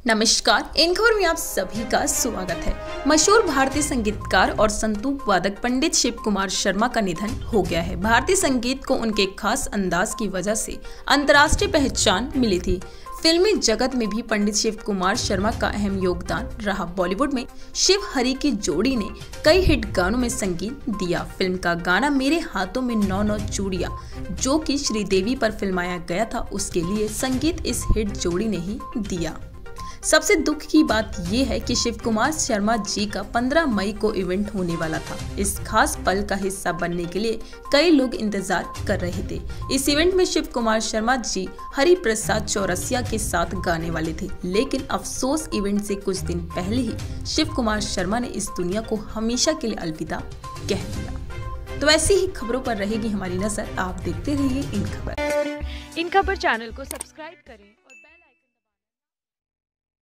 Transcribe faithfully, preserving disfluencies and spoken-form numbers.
नमस्कार, इन खबर में आप सभी का स्वागत है। मशहूर भारतीय संगीतकार और संतूक वादक पंडित शिव कुमार शर्मा का निधन हो गया है। भारतीय संगीत को उनके खास अंदाज की वजह से अंतर्राष्ट्रीय पहचान मिली थी। फिल्मी जगत में भी पंडित शिव कुमार शर्मा का अहम योगदान रहा। बॉलीवुड में शिव हरि की जोड़ी ने कई हिट गानों में संगीत दिया। फिल्म का गाना मेरे हाथों में नौ नौ चूड़ियां, जो कि श्रीदेवी पर फिल्माया गया था, उसके लिए संगीत इस हिट जोड़ी ने ही दिया। सबसे दुख की बात यह है कि शिव कुमार शर्मा जी का पंद्रह मई को इवेंट होने वाला था। इस खास पल का हिस्सा बनने के लिए कई लोग इंतजार कर रहे थे। इस इवेंट में शिव कुमार शर्मा जी हरि प्रसाद चौरसिया के साथ गाने वाले थे, लेकिन अफसोस इवेंट से कुछ दिन पहले ही शिव कुमार शर्मा ने इस दुनिया को हमेशा के लिए अलविदा कह दिया। तो ऐसी ही खबरों पर रहेगी हमारी नजर। आप देखते रहिए इन खबर। इन खबर चैनल को सब्सक्राइब करें।